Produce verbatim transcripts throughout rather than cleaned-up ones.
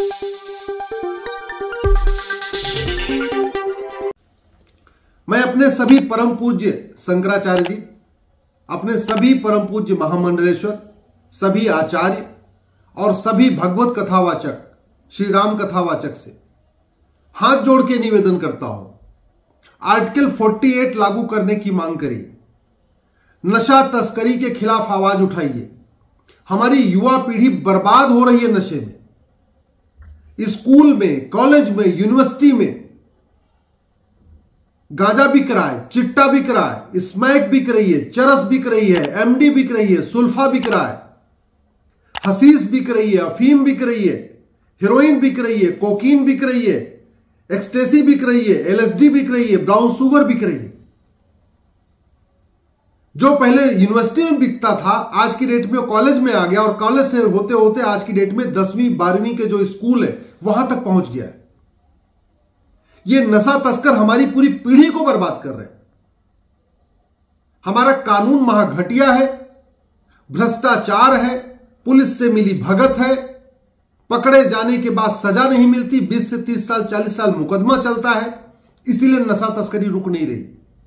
मैं अपने सभी परम पूज्य शंकराचार्य जी, अपने सभी परम पूज्य महामंडलेश्वर, सभी आचार्य और सभी भगवत कथावाचक, श्री राम कथावाचक से हाथ जोड़ के निवेदन करता हूं, आर्टिकल अड़तालीस लागू करने की मांग करिए, नशा तस्करी के खिलाफ आवाज उठाइए। हमारी युवा पीढ़ी बर्बाद हो रही है नशे में। स्कूल में, कॉलेज में, यूनिवर्सिटी में गांजा बिक रहा है, चिट्टा बिक रहा है, स्मैक बिक रही है, चरस बिक रही है, एमडी बिक रही है, सुल्फा बिक रहा है, हसीस बिक रही है, अफीम बिक रही है, हेरोइन बिक रही है, कोकीन बिक रही है, एक्सटेसी बिक रही है, एलएसडी बिक रही है, ब्राउन शुगर बिक रही है। जो पहले यूनिवर्सिटी में बिकता था आज की डेट में कॉलेज में आ गया, और कॉलेज से होते होते आज की डेट में दसवीं बारहवीं के जो स्कूल है वहां तक पहुंच गया है। ये नशा तस्कर हमारी पूरी पीढ़ी को बर्बाद कर रहे हैं। हमारा कानून महाघटिया है, भ्रष्टाचार है, पुलिस से मिली भगत है, पकड़े जाने के बाद सजा नहीं मिलती, बीस से तीस साल चालीस साल मुकदमा चलता है, इसीलिए नशा तस्करी रुक नहीं रही।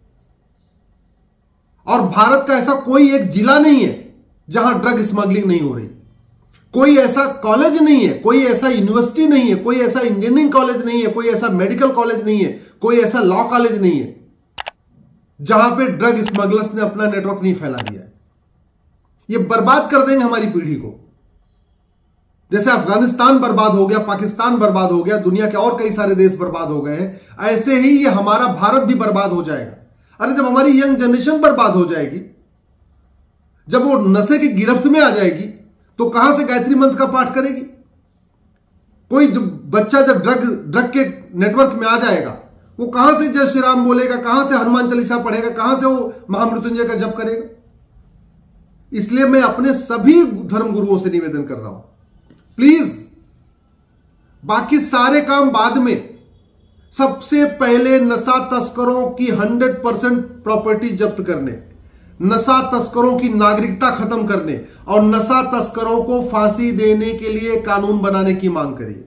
और भारत का ऐसा कोई एक जिला नहीं है जहां ड्रग स्मगलिंग नहीं हो रही, कोई ऐसा कॉलेज नहीं है, कोई ऐसा यूनिवर्सिटी नहीं है, कोई ऐसा इंजीनियरिंग कॉलेज नहीं है, कोई ऐसा मेडिकल कॉलेज नहीं है, कोई ऐसा लॉ कॉलेज नहीं है जहां पे ड्रग स्मगलर्स ने अपना नेटवर्क नहीं फैला दिया है। ये बर्बाद कर देंगे हमारी पीढ़ी को। जैसे अफगानिस्तान बर्बाद हो गया, पाकिस्तान बर्बाद हो गया, दुनिया के और कई सारे देश बर्बाद हो गए हैं, ऐसे ही ये हमारा भारत भी बर्बाद हो जाएगा। अरे जब हमारी यंग जनरेशन बर्बाद हो जाएगी, जब वो नशे की गिरफ्त में आ जाएगी, तो कहां से गायत्री मंत्र का पाठ करेगी? कोई बच्चा जब ड्रग ड्रग के नेटवर्क में आ जाएगा, वो कहां से जय श्री राम बोलेगा, कहां से हनुमान चालीसा पढ़ेगा, कहां से वो महामृत्युंजय का जप करेगा? इसलिए मैं अपने सभी धर्म गुरुओं से निवेदन कर रहा हूं, प्लीज बाकी सारे काम बाद में, सबसे पहले नशा तस्करों की हंड्रेड परसेंट प्रॉपर्टी जब्त करने, नशा तस्करों की नागरिकता खत्म करने और नशा तस्करों को फांसी देने के लिए कानून बनाने की मांग करिए।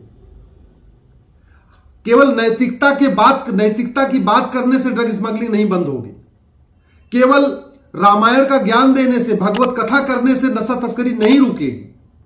केवल नैतिकता के बात नैतिकता की बात करने से ड्रग स्मगलिंग नहीं बंद होगी। केवल रामायण का ज्ञान देने से, भगवत कथा करने से नशा तस्करी नहीं रुकेगी।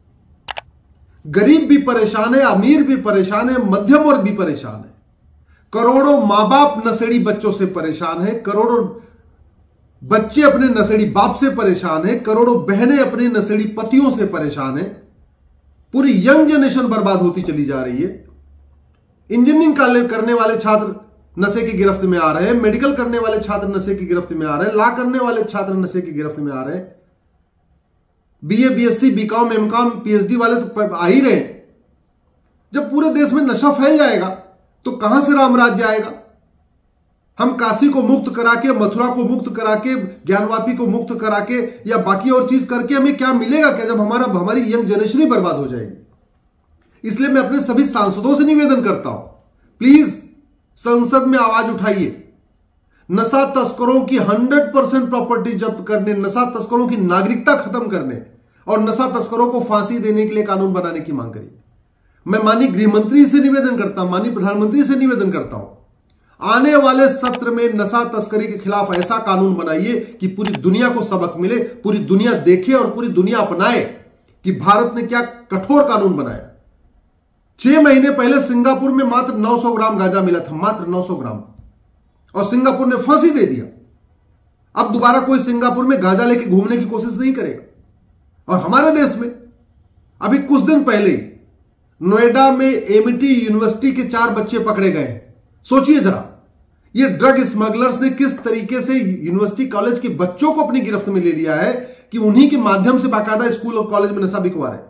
गरीब भी परेशान है, अमीर भी परेशान है, मध्यम वर्ग भी परेशान है। करोड़ों मां बाप नशेड़ी बच्चों से परेशान है, करोड़ों बच्चे अपने नशेड़ी बाप से परेशान है, करोड़ों बहनें अपने नशेड़ी पतियों से परेशान है। पूरी यंग जनरेशन बर्बाद होती चली जा रही है। इंजीनियरिंग करने वाले छात्र नशे की गिरफ्त में आ रहे हैं, मेडिकल करने वाले छात्र नशे की गिरफ्त में आ रहे हैं, लॉ करने वाले छात्र नशे की गिरफ्त में आ रहे हैं, BA, BSc, BCom, MCom, PhD वाले तो आ ही रहे हैं। जब पूरे देश में नशा फैल जाएगा तो कहां से राम राज्य आएगा? हम काशी को मुक्त करा के, मथुरा को मुक्त करा के, ज्ञानवापी को मुक्त करा के या बाकी और चीज करके हमें क्या मिलेगा क्या, जब हमारा हमारी यंग जनरेशन ही बर्बाद हो जाएगी। इसलिए मैं अपने सभी सांसदों से निवेदन करता हूं, प्लीज संसद में आवाज उठाइए। नशा तस्करों की हंड्रेड परसेंट प्रॉपर्टी जब्त करने, नशा तस्करों की नागरिकता खत्म करने और नशा तस्करों को फांसी देने के लिए कानून बनाने की मांग करिए। मैं माननीय गृह मंत्री से निवेदन करता हूं, माननीय प्रधानमंत्री से निवेदन करता हूं, आने वाले सत्र में नशा तस्करी के खिलाफ ऐसा कानून बनाइए कि पूरी दुनिया को सबक मिले, पूरी दुनिया देखे और पूरी दुनिया अपनाए कि भारत ने क्या कठोर कानून बनाया। छह महीने पहले सिंगापुर में मात्र नौ सौ ग्राम गांजा मिला था, मात्र नौ सौ ग्राम, और सिंगापुर ने फांसी दे दिया। अब दोबारा कोई सिंगापुर में गांजा लेके घूमने की कोशिश नहीं करेगा। और हमारे देश में अभी कुछ दिन पहले नोएडा में एमटी यूनिवर्सिटी के चार बच्चे पकड़े गए। सोचिए जरा, ये ड्रग स्मगलर्स ने किस तरीके से यूनिवर्सिटी कॉलेज के बच्चों को अपनी गिरफ्त में ले लिया है कि उन्हीं के माध्यम से बाकायदा स्कूल और कॉलेज में नशा बिकवा रहे।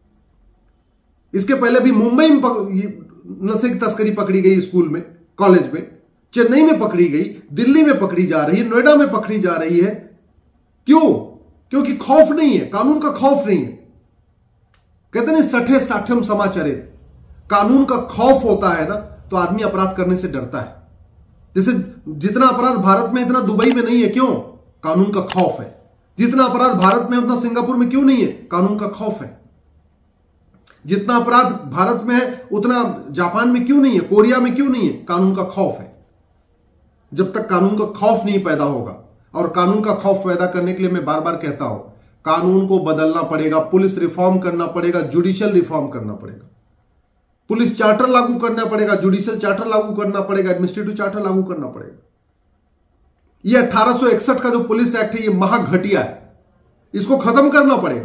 इसके पहले भी मुंबई में नशे की तस्करी पकड़ी गई, स्कूल में, कॉलेज में, चेन्नई में पकड़ी गई, दिल्ली में पकड़ी जा रही है, नोएडा में पकड़ी जा रही है। क्यों? क्योंकि खौफ नहीं है, कानून का खौफ नहीं है। कहते नहीं सठे साठम समाचारे, कानून का खौफ होता है ना तो आदमी अपराध करने से डरता है। जैसे जितना अपराध भारत में इतना दुबई में नहीं है, क्यों? कानून का खौफ है। जितना अपराध भारत में उतना सिंगापुर में क्यों नहीं है? कानून का खौफ है। जितना अपराध भारत में है उतना जापान में क्यों नहीं है, कोरिया में क्यों नहीं है? कानून का खौफ है। जब तक कानून का खौफ नहीं पैदा होगा, और कानून का खौफ पैदा करने के लिए मैं बार बार कहता हूं, कानून को बदलना पड़ेगा, पुलिस रिफॉर्म करना पड़ेगा, जुडिशियल रिफॉर्म करना पड़ेगा, पुलिस चार्टर लागू करना पड़ेगा, जुडिशियल चार्टर लागू करना पड़ेगा, एडमिनिस्ट्रेटिव चार्टर लागू करना पड़ेगा। यह अठारह सौ इकसठ का जो पुलिस एक्ट है, यह महाघटिया है, इसको खत्म करना पड़ेगा।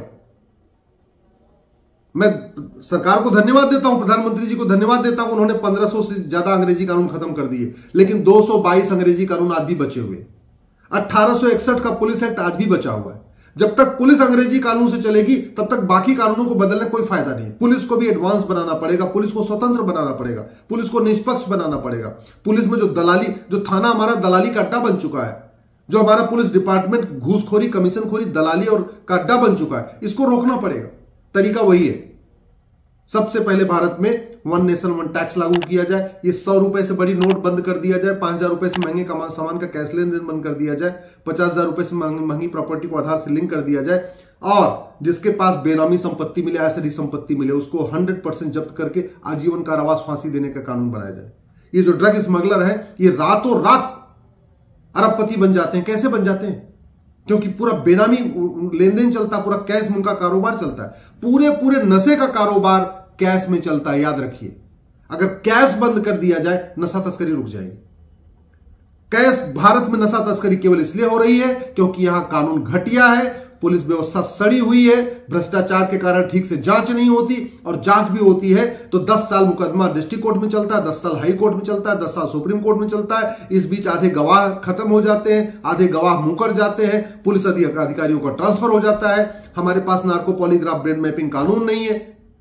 मैं सरकार को धन्यवाद देता हूं, प्रधानमंत्री जी को धन्यवाद देता हूं, उन्होंने पंद्रह सौ से ज्यादा अंग्रेजी कानून खत्म कर दिए, लेकिन दो सौ बाईस अंग्रेजी कानून आज भी बचे हुए। अठारह सौ इकसठ का पुलिस एक्ट आज भी बचा हुआ है। जब तक पुलिस अंग्रेजी कानून से चलेगी तब तक बाकी कानूनों को बदलने कोई फायदा नहीं। पुलिस को भी एडवांस बनाना पड़ेगा, पुलिस को स्वतंत्र बनाना पड़ेगा, पुलिस को निष्पक्ष बनाना पड़ेगा। पुलिस में जो दलाली, जो थाना हमारा दलाली का अड्डा बन चुका है, जो हमारा पुलिस डिपार्टमेंट घूसखोरी, कमीशनखोरी, दलाली और का अड्डा बन चुका है, इसको रोकना पड़ेगा। तरीका वही है, सबसे पहले भारत में वन नेशन वन टैक्स लागू किया जाए, ये सौ रुपए से बड़ी नोट बंद कर दिया जाए, पांच हजार रुपए से महंगे सामान का कैश लेन देन बंद कर दिया जाए, पचास हजार रुपए से महंगी प्रॉपर्टी को आधार से लिंक कर दिया जाए, और जिसके पास बेनामी संपत्ति मिले, ऐसी संपत्ति मिले, उसको हंड्रेड परसेंट जब्त करके आजीवन कारावास, फांसी देने का कानून बनाया जाए। ये जो ड्रग स्मगलर है, ये रातों रात अरबपति बन जाते हैं। कैसे बन जाते हैं? क्योंकि पूरा बेनामी लेन देन चलता है, पूरा कैश में उनका कारोबार चलता है, पूरे पूरे नशे का कारोबार कैश में चलता है। याद रखिए, अगर कैश बंद कर दिया जाए, नशा तस्करी रुक जाएगी। कैश भारत में नशा तस्करी केवल इसलिए हो रही है क्योंकि यहां कानून घटिया है, पुलिस व्यवस्था सड़ी हुई है, भ्रष्टाचार के कारण ठीक से जांच नहीं होती, और जांच भी होती है तो दस साल मुकदमा डिस्ट्रिक्ट कोर्ट में चलता है, दस साल हाई कोर्ट में चलता है, दस साल सुप्रीम कोर्ट में चलता है। इस बीच आधे गवाह खत्म हो जाते हैं, आधे गवाह मुकर जाते हैं, पुलिस अधिकारियों का ट्रांसफर हो जाता है। हमारे पास नार्को पॉलीग्राफ ब्रेन मैपिंग कानून नहीं है,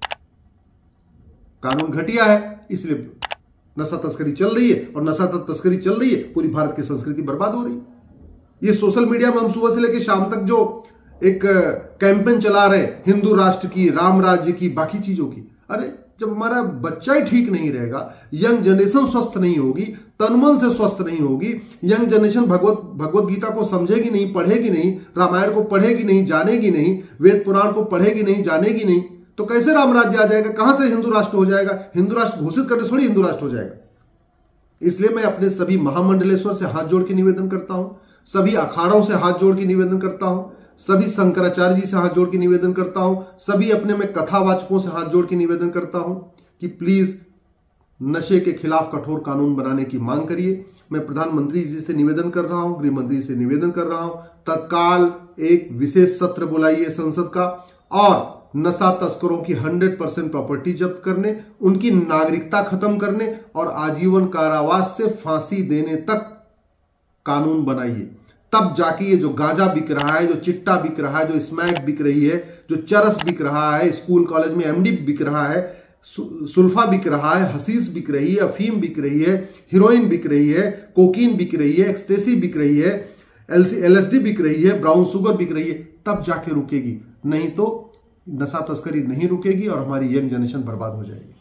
कानून घटिया है, इसलिए नशा तस्करी चल रही है, और नशा तस्करी चल रही है, पूरी भारत की संस्कृति बर्बाद हो रही है। ये सोशल मीडिया में हम सुबह से लेकर शाम तक जो एक कैंपेन चला रहे, हिंदू राष्ट्र की, राम राज्य की, बाकी चीजों की, अरे जब हमारा बच्चा ही ठीक नहीं रहेगा, यंग जनरेशन स्वस्थ नहीं होगी, तनमन से स्वस्थ नहीं होगी, यंग जनरेशन भगवत भगवत गीता को समझेगी नहीं, पढ़ेगी नहीं, रामायण को पढ़ेगी नहीं, जानेगी नहीं, वेद पुराण को पढ़ेगी नहीं, जानेगी नहीं, तो कैसे राम राज्य आ जाएगा? कहां से हिंदू राष्ट्र हो जाएगा? हिंदू राष्ट्र घोषित करने थोड़ी हिंदू राष्ट्र हो जाएगा। इसलिए मैं अपने सभी महामंडलेश्वर से हाथ जोड़ के निवेदन करता हूं, सभी अखाड़ों से हाथ जोड़ के निवेदन करता हूं, सभी शंकराचार्य जी से हाथ जोड़ के निवेदन करता हूं, सभी अपने में कथावाचकों से हाथ जोड़ के निवेदन करता हूं कि प्लीज नशे के खिलाफ कठोर कानून बनाने की मांग करिए। मैं प्रधानमंत्री जी से निवेदन कर रहा हूं, गृह मंत्री से निवेदन कर रहा हूं, तत्काल एक विशेष सत्र बुलाइए संसद का, और नशा तस्करों की हंड्रेड परसेंट प्रॉपर्टी जब्त करने, उनकी नागरिकता खत्म करने और आजीवन कारावास से फांसी देने तक कानून बनाइए। तब जाके ये जो गांजा बिक रहा है, जो चिट्टा बिक रहा है, जो स्मैक बिक रही है, जो चरस बिक रहा है, स्कूल कॉलेज में एमडी बिक रहा है, सुल्फा बिक रहा है, हसीस बिक रही है, अफीम बिक रही है, हीरोइन बिक रही है, कोकीन बिक रही है, एक्सटेसी बिक रही है, एलएसडी बिक रही है, ब्राउन शुगर बिक रही है, तब जाके रुकेगी। नहीं तो नशा तस्करी नहीं रुकेगी और हमारी यंग जनरेशन बर्बाद हो जाएगी।